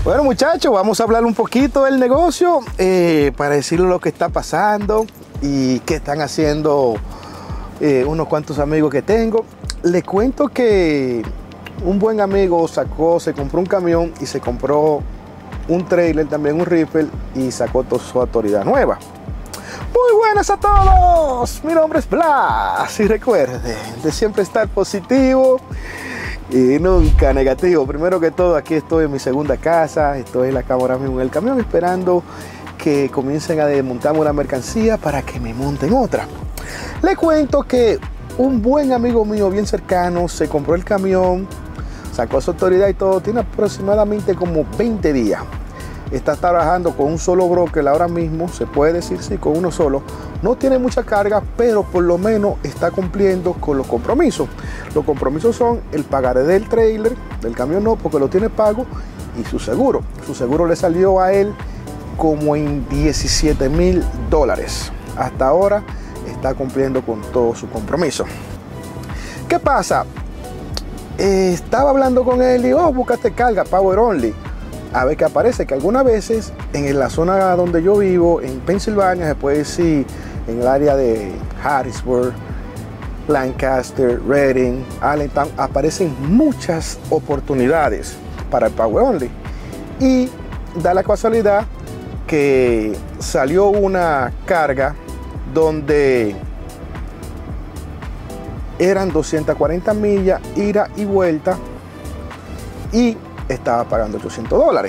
Bueno, muchachos, vamos a hablar un poquito del negocio para decirles lo que está pasando y qué están haciendo unos cuantos amigos que tengo. Les cuento que un buen amigo se compró un camión y se compró un trailer, también un rifle, y sacó toda su autoridad nueva. Muy buenas a todos, mi nombre es Blas y recuerden de siempre estar positivo y nunca negativo. Primero que todo, aquí estoy en mi segunda casa, estoy en la cama ahora mismo en el camión esperando que comiencen a desmontarme una mercancía para que me monten otra. Les cuento que un buen amigo mío bien cercano se compró el camión, sacó su autoridad y todo, tiene aproximadamente como 20 días. Está trabajando con un solo broker ahora mismo, se puede decir sí, con uno solo. No tiene mucha carga, pero por lo menos está cumpliendo con los compromisos. Los compromisos son el pagaré del trailer, del camión no, porque lo tiene pago, y su seguro. Su seguro le salió a él como en $17,000. Hasta ahora está cumpliendo con todo su compromiso. ¿Qué pasa? Estaba hablando con él y búscate carga, Power Only. A ver qué aparece, que algunas veces en la zona donde yo vivo, en Pensilvania, se puede decir en el área de Harrisburg, Lancaster, Reading, Allentown, aparecen muchas oportunidades para el Power Only. Y da la casualidad que salió una carga donde eran 240 millas, ida y vuelta, y estaba pagando $800.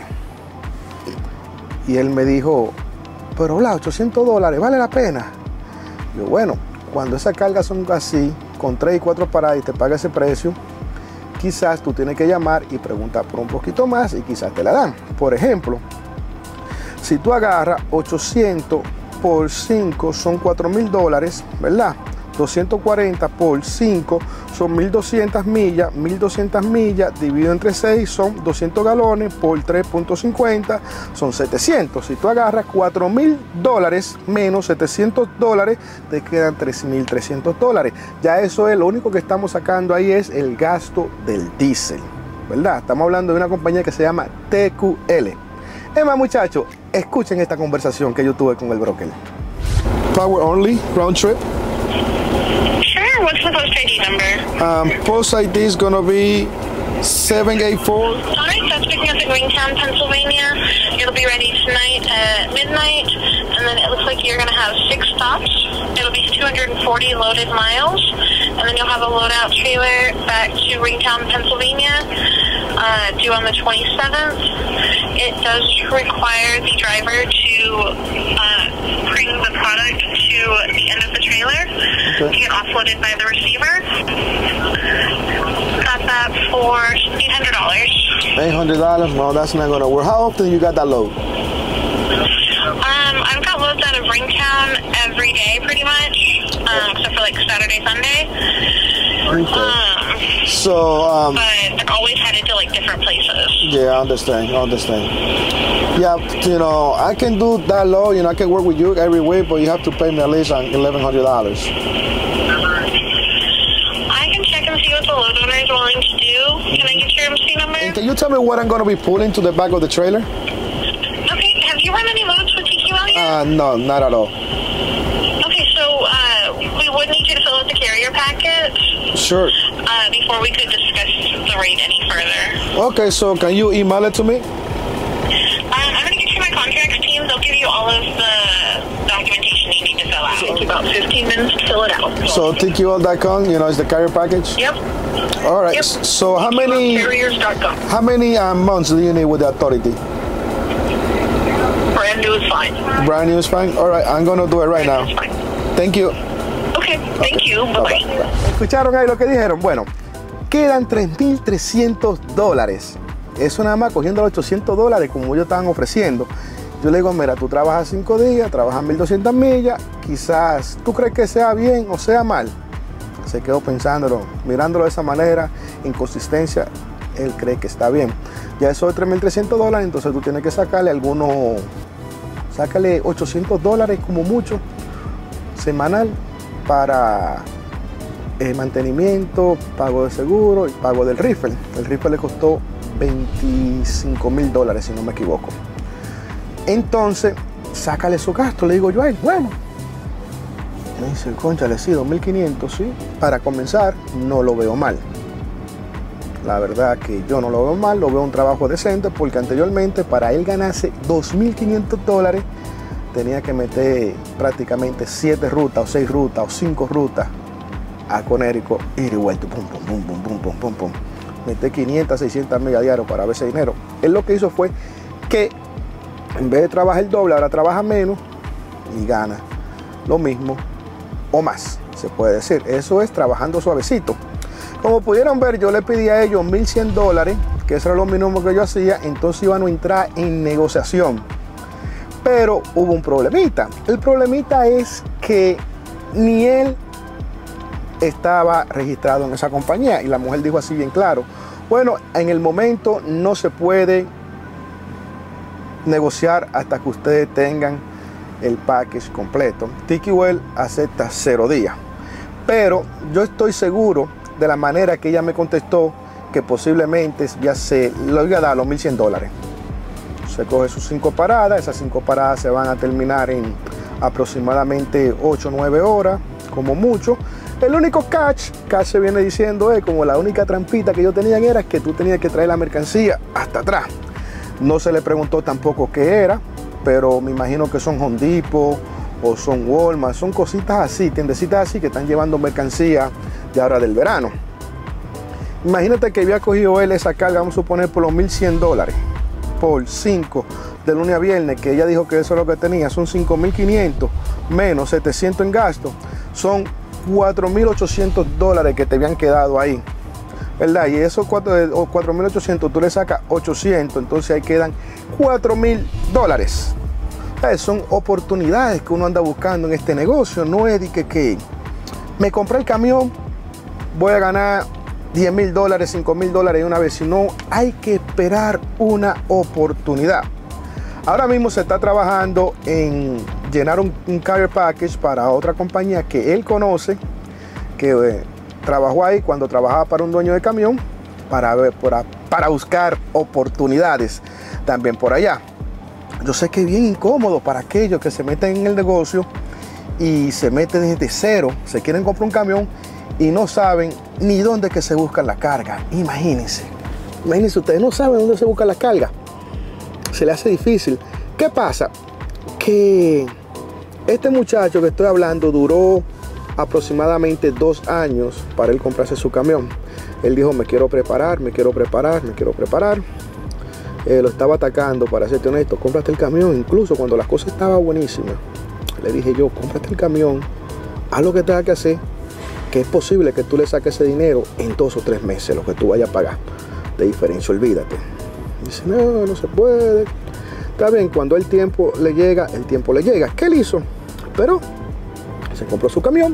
Y él me dijo, pero Blas, $800, ¿vale la pena? Yo, bueno, cuando esas cargas son así, con 3 y 4 paradas y te paga ese precio, quizás tú tienes que llamar y preguntar por un poquito más y quizás te la dan. Por ejemplo, si tú agarras 800 por 5 son $4,000, ¿verdad? 240 por 5 son 1.200 millas, 1.200 millas dividido entre 6 son 200 galones por 3.50 son 700. Si tú agarras $4,000 menos $700, te quedan $3,300. Ya eso es lo único que estamos sacando ahí, es el gasto del diésel, ¿verdad? Estamos hablando de una compañía que se llama TQL. Es más, muchachos, escuchen esta conversación que yo tuve con el broker. Power Only, round trip. What's the post ID number? Post ID is going to be 784. All right, that's picking up in Greentown, Pennsylvania. It'll be ready tonight at midnight, and then it looks like you're going to have 6 stops. It'll be 240 loaded miles, and then you'll have a loadout trailer back to Greentown, Pennsylvania, due on the 27th. It does require the driver to bring the product to the end of the trailer to get offloaded by the receiver. Got that for $800. $800? No, that's not going to work. How often you got that load? I've got loads out of Ringtown every day, pretty much, except for like Saturday, Sunday. Okay. So, but they're always headed to like different places. yeah, I understand. Yeah, you know, I can do that load. You know, I can work with you every week, but you have to pay me at least $1,100. I can check and see what the load owner is willing to do. Can I get your MC number? And can you tell me what I'm going to be pulling to the back of the trailer? Okay, have you run any loads with TQL yet? No, not at all. Okay, so we would need you to fill out the carrier packet Sure. before we could discuss the rate any further. Okay, so can you email it to me? I'm going to get you my contracts team. They'll give you all of the documentation you need to fill out. It's about 15 minutes to fill it out. So TQL.com, you know, is the carrier package? Yep. All right. Yep. So how many months do you need with the authority? Brand new is fine. Brand new is fine? All right, I'm going to do it right now. Fine. Thank you. Okay, thank you. Bye-bye. ¿Escucharon ahí lo que dijeron? Bueno, quedan $3,300. Eso nada más cogiendo los $800 como ellos estaban ofreciendo. Yo le digo, mira, tú trabajas 5 días, trabajas 1.200 millas, quizás tú crees que sea bien o sea mal. Se quedó pensándolo, mirándolo de esa manera, inconsistencia, él cree que está bien. Ya eso de $3,300, entonces tú tienes que sacarle algunos, sácale $800 como mucho, semanal, para mantenimiento, pago de seguro y pago del rifle. El rifle le costó $25,000 si no me equivoco. Entonces, sácale su gasto, le digo yo a él. Bueno, me dice, cónchale, sí, 2.500, sí. Para comenzar, no lo veo mal. La verdad que yo no lo veo mal, lo veo un trabajo decente, porque anteriormente para él ganarse $2.500 tenía que meter prácticamente 7 rutas o 6 rutas o 5 rutas a Connecticut, ir y vuelto, pum, pum, pum, pum, pum, pum, pum, pum. Meter 500, 600 millas diarios para ver ese dinero. Él lo que hizo fue que en vez de trabajar el doble, ahora trabaja menos y gana lo mismo o más, se puede decir. Eso es trabajando suavecito. Como pudieron ver, yo le pedí a ellos $1,100, que eso era lo mínimo que yo hacía, entonces iban a entrar en negociación. Pero hubo un problemita. El problemita es que ni él estaba registrado en esa compañía, y la mujer dijo así bien claro: bueno, en el momento no se puede negociar hasta que ustedes tengan el package completo. TQL acepta 0 días, pero yo estoy seguro de la manera que ella me contestó que posiblemente ya se lo iba a dar los $1,100. Se coge sus 5 paradas, esas 5 paradas se van a terminar en aproximadamente 8 o 9 horas como mucho. El único catch se viene diciendo es como la única trampita que yo tenía era que tú tenías que traer la mercancía hasta atrás. No se le preguntó tampoco qué era, pero me imagino que son Home Depot o son Walmart, son cositas así, tiendecitas así que están llevando mercancía de ahora del verano. Imagínate que había cogido él esa carga, vamos a suponer por los $1,100 por 5 de lunes a viernes, que ella dijo que eso es lo que tenía, son $5,500 menos 700 en gasto, son $4,800 que te habían quedado ahí, ¿verdad? Y esos 4,800 tú le sacas 800, entonces ahí quedan $4,000. Son oportunidades que uno anda buscando en este negocio. No es de que me compré el camión, voy a ganar $10,000, $5,000 de una vez, sino hay que esperar una oportunidad. Ahora mismo se está trabajando en llenar un carrier package para otra compañía que él conoce, que trabajó ahí cuando trabajaba para un dueño de camión, para buscar oportunidades también por allá. Yo sé que es bien incómodo para aquellos que se meten en el negocio y se meten desde cero, se quieren comprar un camión y no saben ni dónde que se buscan la carga. Imagínense, ustedes no saben dónde se busca la carga. Se le hace difícil. ¿Qué pasa? Que este muchacho que estoy hablando duró aproximadamente 2 años para él comprarse su camión. Él dijo, me quiero preparar. Lo estaba atacando, para serte honesto, cómprate el camión. Incluso cuando las cosas estaban buenísimas, le dije yo, cómprate el camión, haz lo que tengas que hacer, que es posible que tú le saques ese dinero en 2 o 3 meses, lo que tú vayas a pagar de diferencia, olvídate. Dice, no se puede. Está bien, cuando el tiempo le llega, ¿Qué él hizo? Pero se compró su camión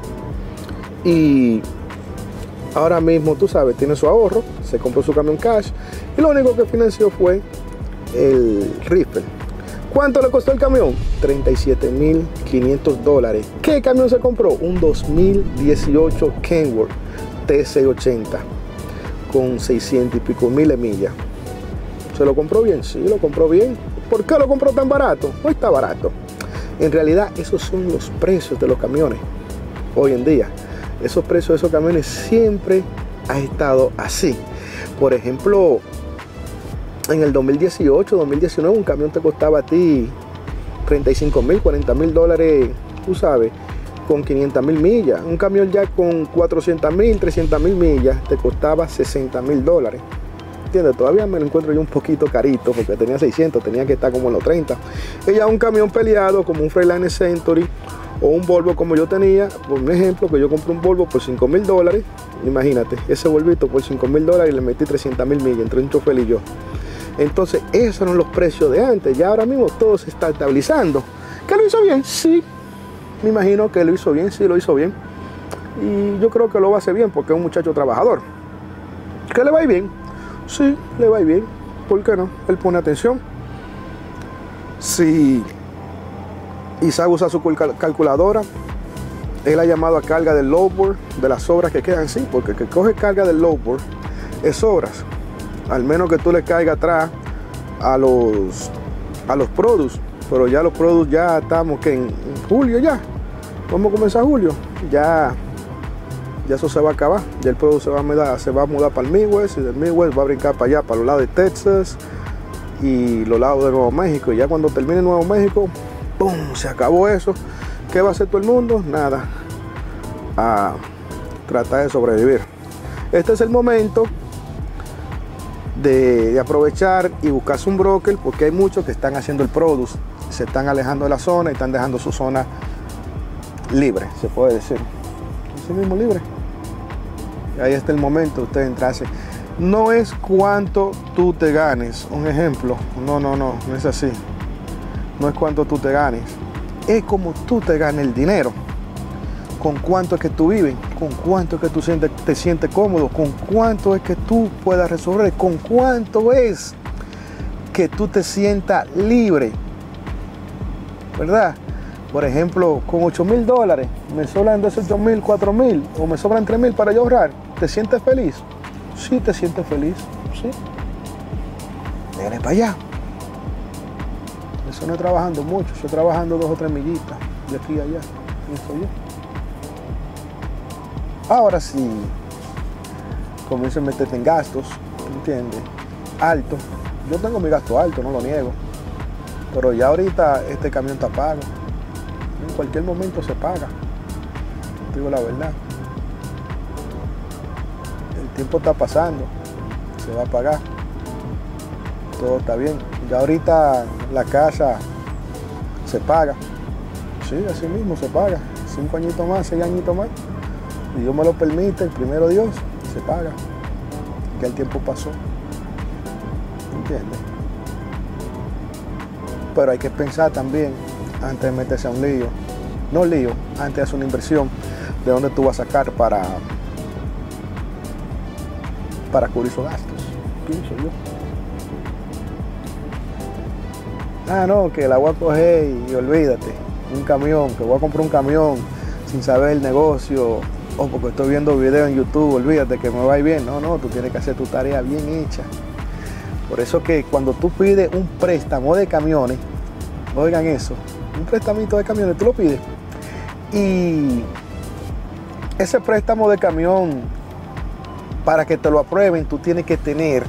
y ahora mismo, tú sabes, tiene su ahorro, se compró su camión cash y lo único que financió fue el rifle. ¿Cuánto le costó el camión? $37,500. ¿Qué camión se compró? Un 2018 Kenworth T680 con 600 y pico mil de millas. ¿Se lo compró bien? Sí, lo compró bien. ¿Por qué lo compró tan barato? No está barato. En realidad, esos son los precios de los camiones hoy en día. Esos precios de esos camiones siempre ha estado así. Por ejemplo, en el 2018, 2019, un camión te costaba a ti $35,000, $40,000, tú sabes, con 500,000 millas. Un camión ya con 400,000, 300,000 millas te costaba $60,000. ¿Entiendes? Todavía me lo encuentro yo un poquito carito porque tenía 600, tenía que estar como en los 30. Y ya un camión peleado como un Freightliner Century o un Volvo como yo tenía, por un ejemplo, que yo compré un Volvo por $5,000, imagínate, ese Volvito por $5,000 y le metí 300,000 millas entre un chofer y yo. Entonces, esos eran los precios de antes. Ya ahora mismo todo se está estabilizando. ¿Que lo hizo bien? Sí. Me imagino que lo hizo bien, sí, lo hizo bien. Y yo creo que lo va a hacer bien porque es un muchacho trabajador. ¿Que le va a ir bien? Sí, le va a ir bien. ¿Por qué no? Él pone atención. Si Isaac usa su calculadora, él ha llamado a carga del lowboard, de las obras que quedan, sí, porque el que coge carga del lowboard es horas. al menos que tú le caigas atrás a los produce, pero ya los produce ya estamos que en julio ya, vamos a comenzar julio, ya eso se va a acabar, ya el produce se va a mudar para el Midwest, y del Midwest va a brincar para allá, para los lados de Texas y los lados de Nuevo México, y ya cuando termine Nuevo México, ¡pum!, se acabó eso. ¿Qué va a hacer todo el mundo? Nada, a tratar de sobrevivir. Este es el momento de aprovechar y buscarse un broker, porque hay muchos que están haciendo el produce, se están alejando de la zona y están dejando su zona libre, se puede decir, así mismo, libre. Y ahí está el momento de usted entrarse. No es cuánto tú te ganes, un ejemplo, no es así. No es cuánto tú te ganes, es como tú te ganes el dinero. Con cuánto es que tú vives, con cuánto es que tú te sientes cómodo, con cuánto es que tú puedas resolver, con cuánto es que tú te sientas libre, ¿verdad? Por ejemplo, con $8,000, me sobran de esos 8,000, 4,000, o me sobran 3,000 para yo ahorrar. ¿Te sientes feliz? Sí, te sientes feliz, sí. Dale para allá. Eso no es trabajando mucho, estoy trabajando 2 o 3 millitas de aquí a allá. Eso yo. Ahora sí, comienzo a meterte en gastos, ¿entiendes? Alto. Yo tengo mi gasto alto, no lo niego. Pero ya ahorita este camión está pago. En cualquier momento se paga. Te digo la verdad. El tiempo está pasando, se va a pagar. Todo está bien. Ya ahorita la casa se paga. Sí, así mismo se paga. 5 añitos más, 6 añitos más. Y Dios me lo permite, el primero Dios, se paga. Ya el tiempo pasó. ¿Entiendes? Pero hay que pensar también antes de meterse a un lío. No lío, antes de hacer una inversión, de dónde tú vas a sacar para cubrir esos gastos. Pienso yo. Ah, no, que la voy a coger y olvídate. Un camión, que voy a comprar un camión sin saber el negocio. O porque estoy viendo videos en YouTube, olvídate que me va a ir bien. No, tú tienes que hacer tu tarea bien hecha. Por eso que cuando tú pides un préstamo de camiones, oigan eso, un prestamito de camiones, tú lo pides. Y ese préstamo de camión, para que te lo aprueben, tú tienes que tener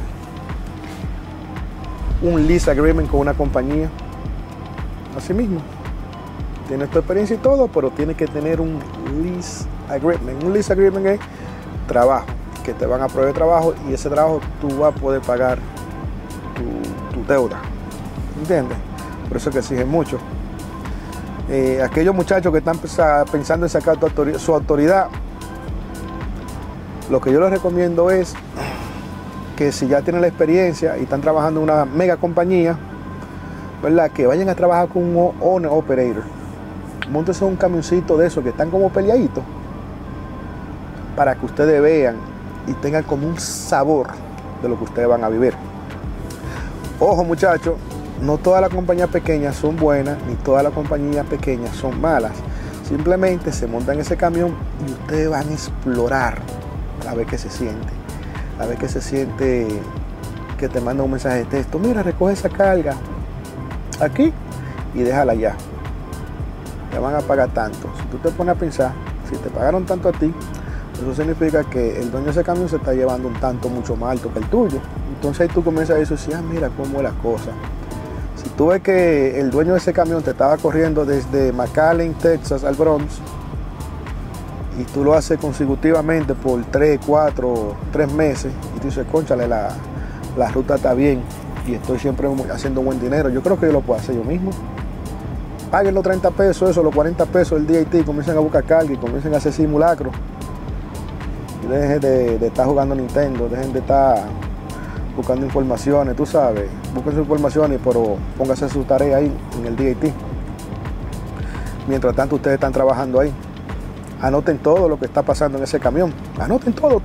un lease agreement con una compañía. Así mismo. Tienes tu experiencia y todo, pero tienes que tener un lease agreement. Un lease agreement es trabajo, que te van a proveer trabajo y ese trabajo tú vas a poder pagar tu deuda. ¿Entiendes? Por eso es que exigen mucho. Aquellos muchachos que están pensando en sacar su autoridad, lo que yo les recomiendo es que si ya tienen la experiencia y están trabajando en una mega compañía, ¿verdad?, que vayan a trabajar con un owner operator. Móntense un camioncito de esos que están como peleaditos, para que ustedes vean y tengan como un sabor de lo que ustedes van a vivir. Ojo, muchachos, no todas las compañías pequeñas son buenas, ni todas las compañías pequeñas son malas. Simplemente se montan en ese camión y ustedes van a explorar a ver qué se siente. A ver qué se siente que te manda un mensaje de texto. Mira, recoge esa carga aquí y déjala allá. Te van a pagar tanto. Si tú te pones a pensar, si te pagaron tanto a ti, eso significa que el dueño de ese camión se está llevando un tanto mucho más alto que el tuyo. Entonces ahí tú comienzas a decir, mira cómo es la cosa. Si tú ves que el dueño de ese camión te estaba corriendo desde McAllen, Texas, al Bronx, y tú lo haces consecutivamente por 3 meses, y tú dices, cónchale, la ruta está bien, y estoy siempre haciendo buen dinero, yo creo que yo lo puedo hacer yo mismo. Paguen los 30 pesos, eso, los 40 pesos el DAT, comiencen a buscar carga y comiencen a hacer simulacros. Y dejen de estar jugando Nintendo, dejen de estar buscando informaciones, tú sabes, busquen sus informaciones, pero pónganse su tarea ahí en el DAT. Mientras tanto ustedes están trabajando ahí. Anoten todo lo que está pasando en ese camión. Anoten todo.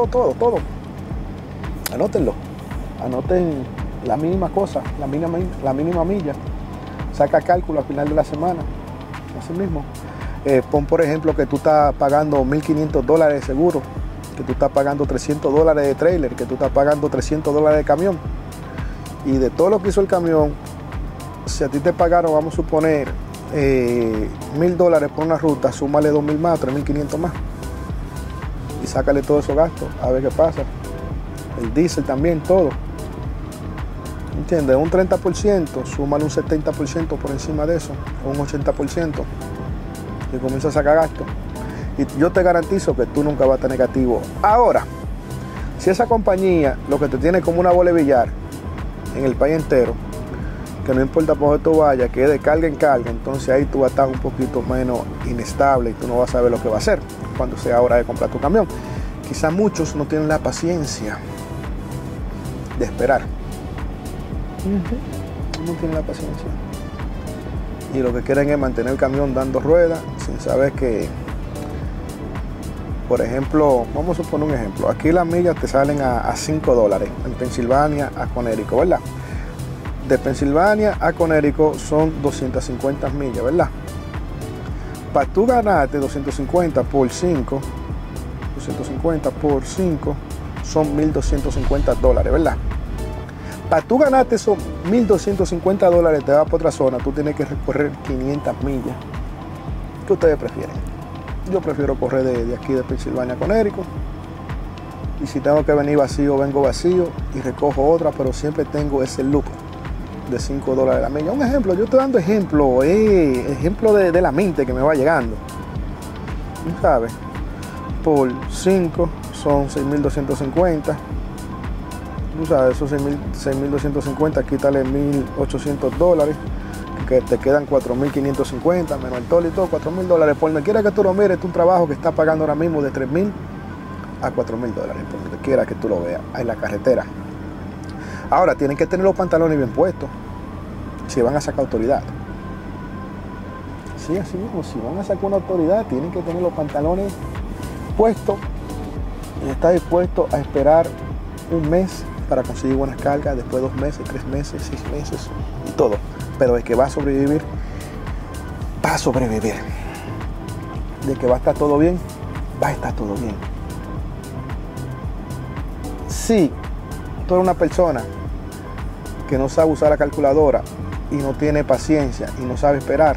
Anótenlo. Anoten la mínima cosa, la mínima milla. Saca cálculo al final de la semana. Así mismo. Pon, por ejemplo, que tú estás pagando $1,500 de seguro que tú estás pagando $300 de trailer, que tú estás pagando $300 de camión. Y de todo lo que hizo el camión, si a ti te pagaron, vamos a suponer, $1,000 por una ruta, súmale 2,000 más, 3,500 más. Y sácale todos esos gastos, a ver qué pasa. El diésel también, todo. ¿Entiendes? Un 30%, súmale un 70% por encima de eso, o un 80%. Y comienza a sacar gastos. Y yo te garantizo que tú nunca vas a estar negativo. Ahora, si esa compañía lo que te tiene como una bola de billar en el país entero, que no importa por dónde tú vayas, que es de carga en carga, entonces ahí tú vas a estar un poquito menos inestable y tú no vas a saber lo que va a hacer cuando sea hora de comprar tu camión. Quizás muchos no tienen la paciencia de esperar. No tienen la paciencia. Y lo que quieren es mantener el camión dando ruedas sin saber que, por ejemplo, vamos a suponer un ejemplo. Aquí las millas te salen a $5 en Pensilvania a Connecticut, ¿verdad? De Pensilvania a Connecticut son 250 millas, ¿verdad? Para tú ganarte 250 por 5, 250 por 5 son $1,250, ¿verdad? Para tú ganarte esos $1,250, te vas para otra zona, tú tienes que recorrer 500 millas. ¿Qué ustedes prefieren? Yo prefiero correr de aquí de Pensilvania a Connecticut. Y si tengo que venir vacío, vengo vacío y recojo otra, pero siempre tengo ese loop de $5 la milla. Un ejemplo, yo estoy dando ejemplo de la mente que me va llegando. ¿Sabes? Por 5 son 6,250. Tú sabes, esos 6,250, quítale $1,800, que te quedan 4,550, menos el tol y todo, $4,000. Por donde quiera que tú lo mires, es un trabajo que está pagando ahora mismo de $3,000 a $4,000, por donde quiera que tú lo veas, en la carretera. Ahora, tienen que tener los pantalones bien puestos, si van a sacar autoridad. Sí, así mismo, si van a sacar una autoridad, tienen que tener los pantalones puestos y estar dispuesto a esperar un mes para conseguir buenas cargas, después 2 meses, 3 meses, 6 meses y todo. Pero el que va a sobrevivir, va a sobrevivir. De que va a estar todo bien, va a estar todo bien. Si tú eres una persona que no sabe usar la calculadora y no tiene paciencia y no sabe esperar,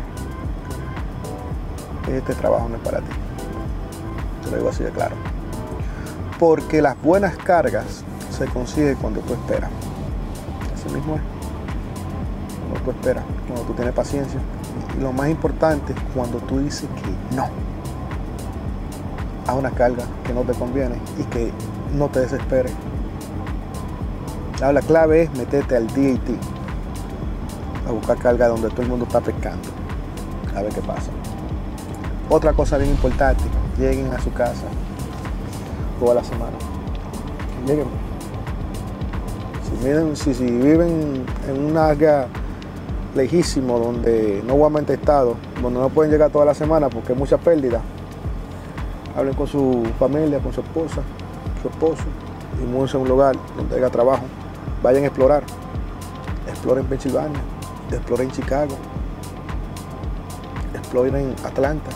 este trabajo no es para ti. Te lo digo así de claro. Porque las buenas cargas se consigue cuando tú esperas. Así mismo es. Cuando tú esperas, cuando tú tienes paciencia. Y lo más importante es cuando tú dices que no a una carga que no te conviene y que no te desesperes. La clave es meterte al DAT a buscar carga donde todo el mundo está pescando. A ver qué pasa. Otra cosa bien importante, lleguen a su casa toda la semana. Lleguen. Si viven en un área lejísimo donde no guamente estado, donde no pueden llegar toda la semana porque hay mucha pérdida, hablen con su familia, con su esposa, su esposo, y múdense a un lugar donde haya trabajo. Vayan a explorar. Exploren Pensilvania, exploren Chicago, exploren Atlanta,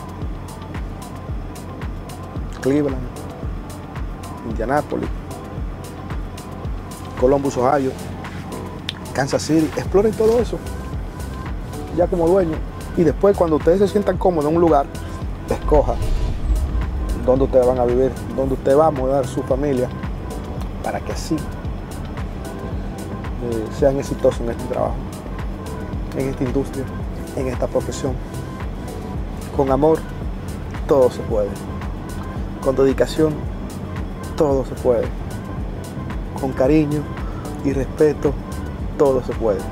Cleveland, Indianápolis, Columbus, Ohio, Kansas City. Exploren todo eso ya como dueño, y después cuando ustedes se sientan cómodos en un lugar, escoja dónde ustedes van a vivir, dónde usted va a mudar su familia, para que así sean exitosos en este trabajo, en esta industria, en esta profesión. Con amor todo se puede, con dedicación todo se puede, con cariño y respeto todo se puede.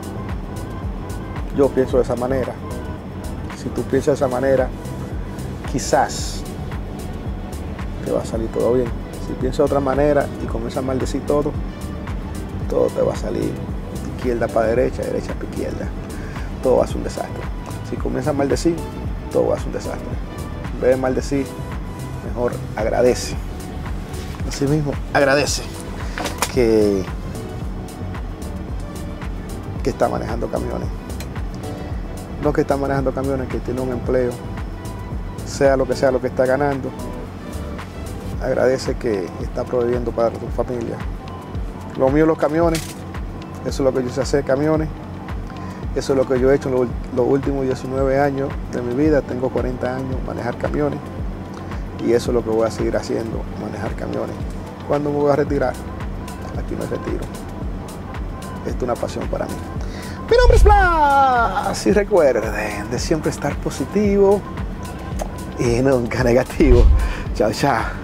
Yo pienso de esa manera. Si tú piensas de esa manera, quizás te va a salir todo bien. Si piensas de otra manera y comienzas a maldecir todo te va a salir de izquierda para derecha, derecha para izquierda. Todo va a ser un desastre. Si comienzas a maldecir, todo va a ser un desastre. En vez de maldecir, mejor agradece. Así mismo, agradece que está manejando camiones. No que está manejando camiones, que tiene un empleo, sea lo que está ganando. agradece que está proveyendo para tu familia. Lo mío, los camiones, eso es lo que yo sé hacer, camiones. Eso es lo que yo he hecho en los últimos 19 años de mi vida. Tengo 40 años, manejar camiones. Y eso es lo que voy a seguir haciendo, manejar camiones. ¿Cuándo me voy a retirar? Aquí no hay retiro. Esto es una pasión para mí. Mi nombre es Blas. Y recuerden de siempre estar positivo y nunca negativo. Chao, chao.